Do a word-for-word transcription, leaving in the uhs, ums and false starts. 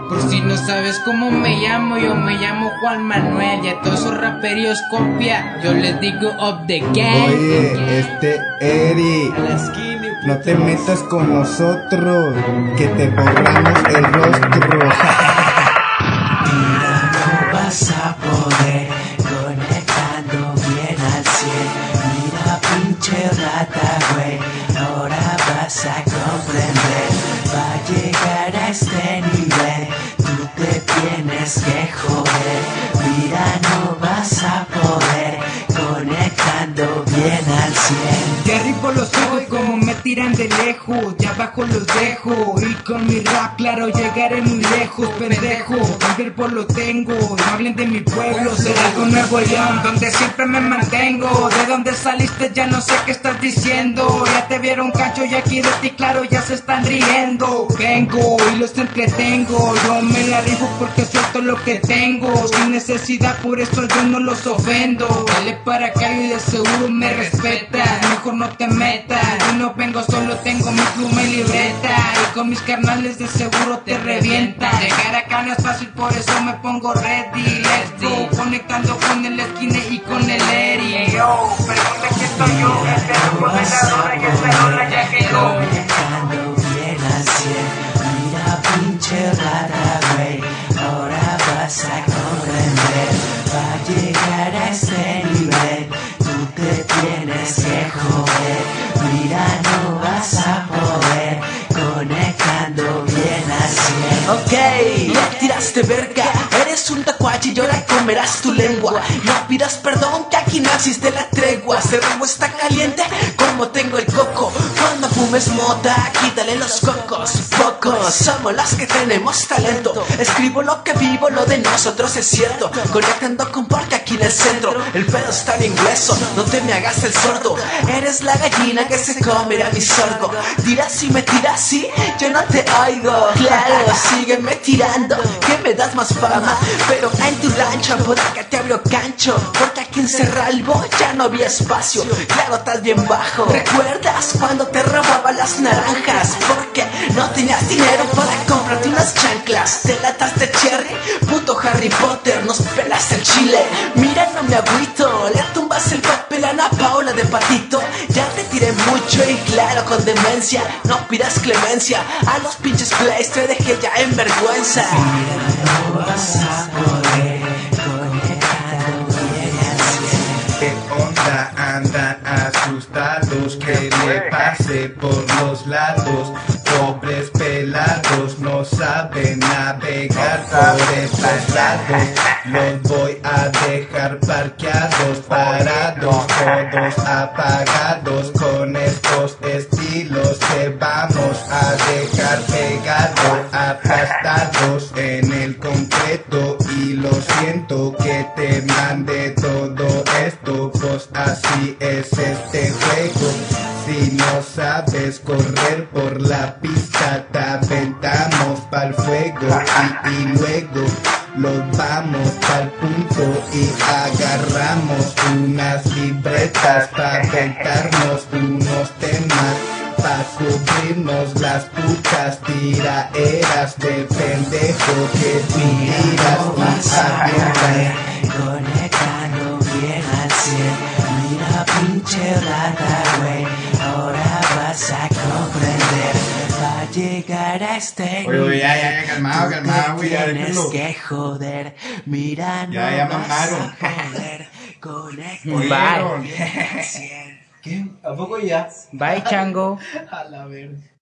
Por si no sabes cómo me llamo, yo me llamo Juan Manuel. Y a todos esos raperos copia, yo les digo up the game. Oye, este Eri, no te metas con nosotros, que te borramos el rostro. Mira, no vas a poder, conectando bien al cien. Mira, pinche rata, güey, ahora vas a comprender. Va a llegar a este nivel, tú te tienes que joder. Mira, no vas a poder, conectando bien al cien. Derribo los ojos como me tiran de lejos, ya abajo los dejo. Y con mi rap claro llegaré muy lejos, pendejo. El verbo lo tengo, no hablen de mi pueblo, será algo Nuevo León, donde siempre me mantengo. De donde saliste ya no sé qué estás diciendo. Ya te vieron cacho y aquí de ti claro ya se están riendo. Vengo y los entretengo, yo me la rifo porque suelto lo que tengo. Sin necesidad por eso yo no los ofendo. Dale para acá y de seguro me respetas. Mejor no te metas, yo no vengo solo, tengo mi pluma y libreta. Y con mis carnales de seguro te revienta. Llegar acá no es fácil, por eso me pongo ready. Let's go, conectando con el esquine y con el Eri. Yo, pregunta que estoy yo, este loco de la dora y esta rola ya quedó. Conectando bien al cien. Mira, pinche rara, güey, ahora vas a comprender. Va a llegar a este nivel, tú te tienes que joder. Mira, no vas a poder, conectando bien al cien. Ok, ya tiraste verga, eres un tacuache y ahora comerás tu lengua. No pidas perdón que aquí no existe la tregua. Este ritmo está caliente como tengo el coco. Cuando fumes mota, quítale los cocos. Pocos somos las que tenemos talento. Escribo lo que vivo, lo de nosotros es cierto. Conectando con porque aquí en el centro el pedo está bien grueso, no te me hagas el sordo. Eres la gallina que se comerá mi sorgo. Tiras y me tiras, sí, yo no te oigo. Claro, sígueme tirando, que me das más fama. Pero en tu rancho, por acá te abro cancho, porque aquí en Cerralbo ya no había espacio. Claro, estás bien bajo. ¿Recuerdas cuando te robaba las naranjas? Porque no tenías dinero para comprarte unas chanclas. Te latas de cherry, puto Harry Potter, nos pelas el chile. Mira, no me agüito, le tumbas el papel a Ana Paula de patito. Ya te tiré mucho y claro, con demencia, no pidas clemencia. A los pinches plays te dejé ya en vergüenza. Mira, no vas a poder, conectando bien al cien. ¿Qué onda? Andan asustados, que le pase por los lados. Pobres pelados no saben navegar por estos lados. Los voy a dejar parqueados, parados, todos apagados. Con estos estilos te vamos a dejar pegados, aplastados en el concreto. Y lo siento que te mande todo esto, pues así es este juego. Si no sabes correr por la pista, te aventamos pa'l fuego y, y luego los vamos pa'l punto y agarramos unas libretas pa' aventarnos unos temas, pa' cubrirnos las putas tiraeras de pendejo que tú tiras y avientas. Conectando bien al cien. Mira, pinche rata, güey, ahora vas a comprender. Va a llegar a este Oye, oye, ya, ya, ya, calmado, calmado, güey, ya, tienes déjenlo. que joder. Mira, no Ya, ya vas mamaron. a poder, conectando Bye. bien al cien. ¿Qué? ¿A poco ya? Bye, chango. A la verga.